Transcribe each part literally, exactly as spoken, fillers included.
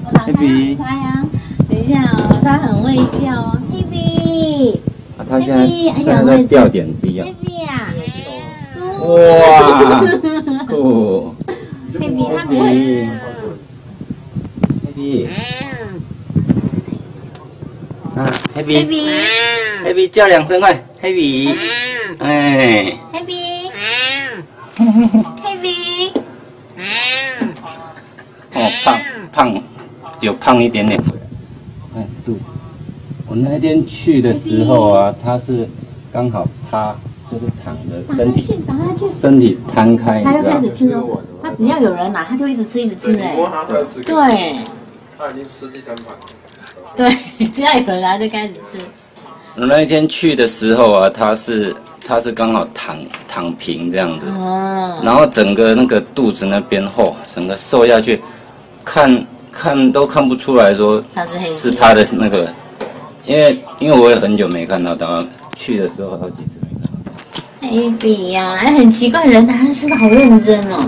我打开啊，开啊。等一下哦，它很会叫哦 ，Hebe。 啊，它现在现在在吊点滴啊。 Hebe 啊。 哇，酷。 Hebe 它不会。 Hebe。啊 ，Hebe。Hebe 叫两声快 ，Hebe。哎。 Hebe。Hebe。 哦，胖胖，有胖一点点。看肚子。我那天去的时候啊，他是刚好趴，就是躺着，身体身体摊开， 他又开始吃哦。他只要有人拿，他就一直吃，一直吃哎。对。 他已经吃第三盘。 对，只要有人拿就开始吃。 我那一天去的时候啊，他是他是刚好躺躺平这样子，哦，然后整个那个肚子那边后，整个瘦下去，看看都看不出来说是他的那个，因为因为我也很久没看到他，去的时候好几次没看到。 黑比呀，哎，很奇怪，人他吃的好认真哦。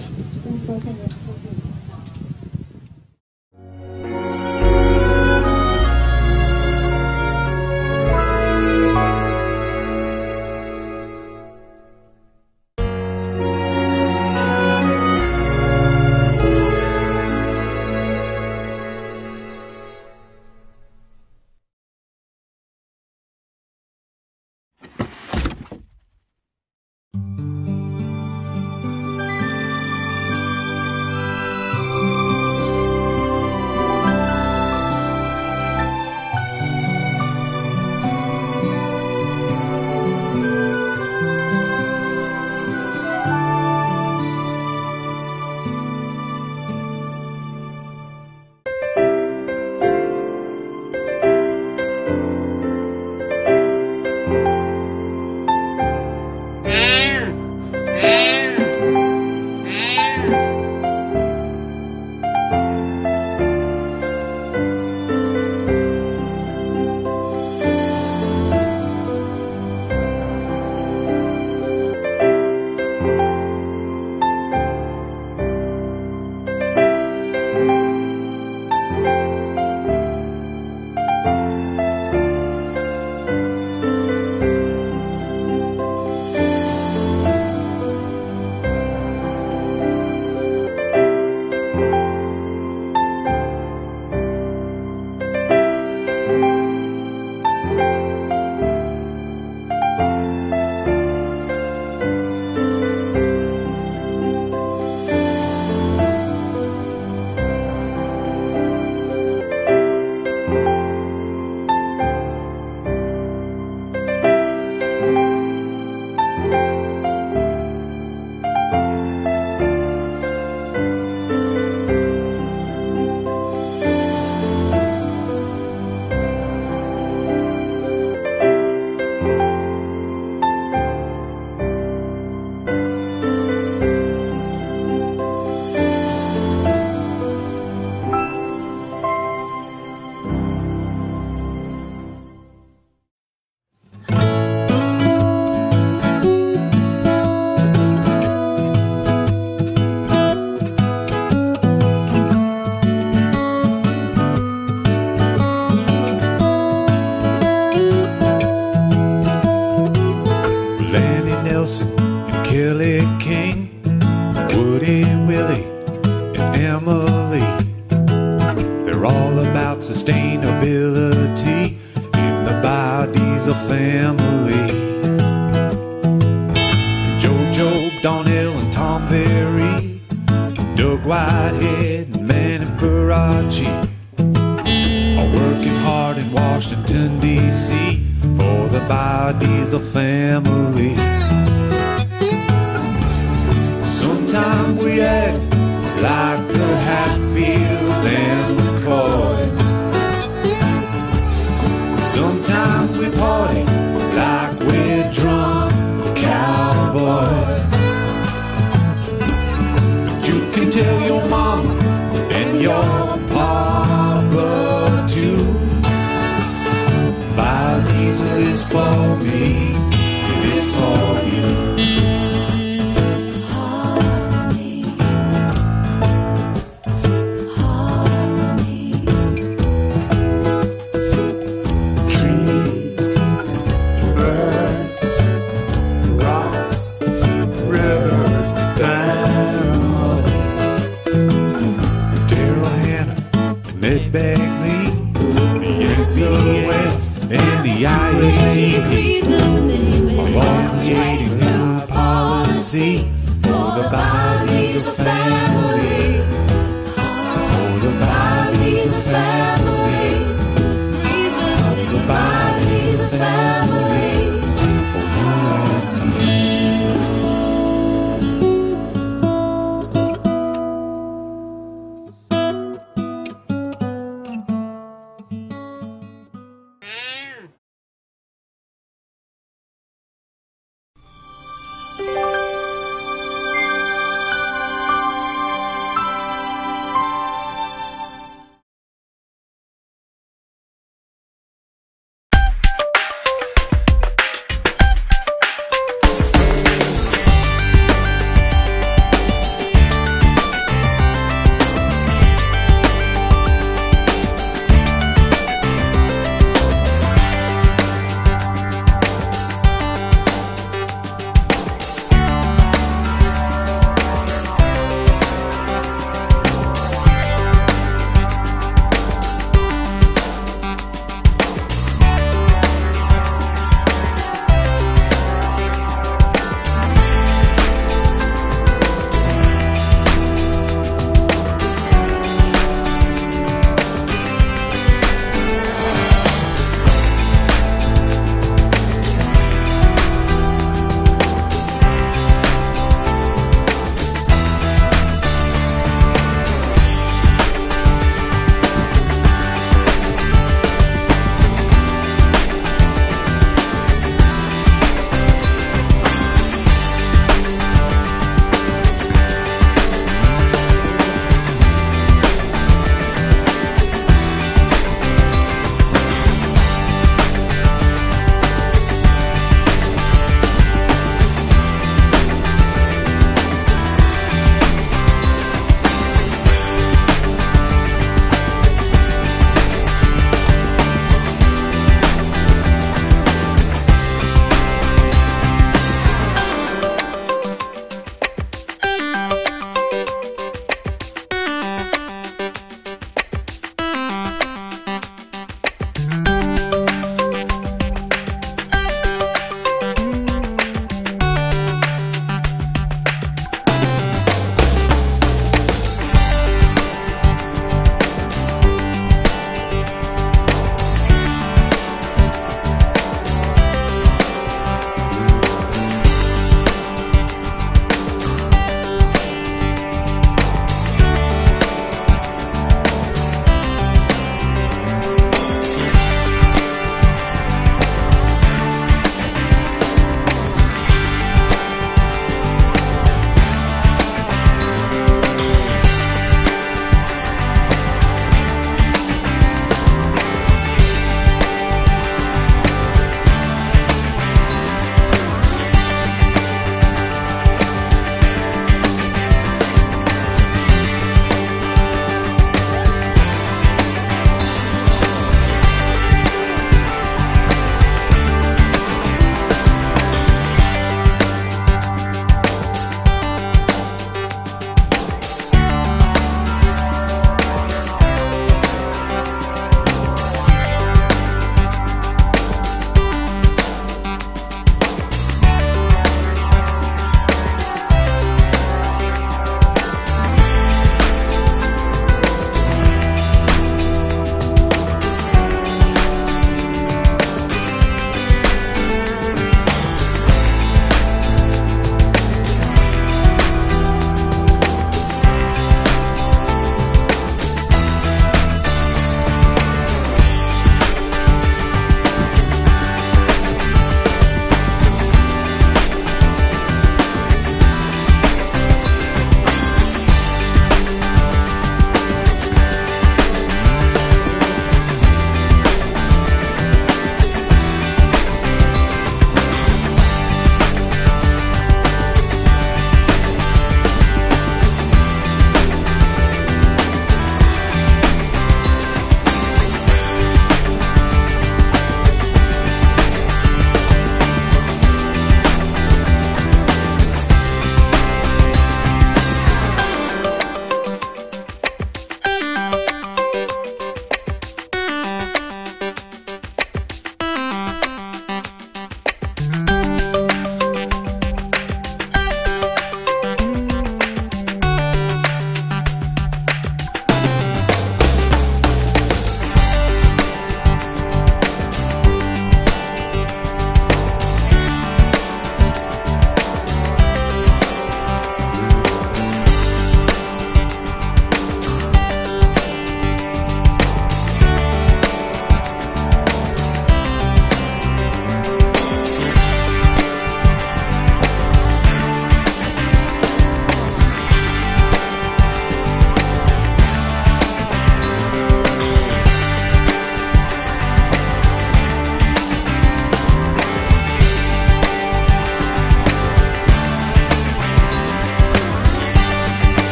Kelly King, Woody Willie, and Emily. They're all about sustainability in the biodiesel family. JoJo, Donnell, and Tom Berry, Doug Whitehead, and Manny Faraci are working hard in Washington, D C for the biodiesel family. Sometimes we act like the Hatfields and McCoys. Sometimes we party like we're drunk cowboys. But you can tell your mama and your papa too. Biodiesel is for me, and it's for you. Harmony, They beg me, the S O S and the I A P are all creating new policy for the Bali's family, for the Bali's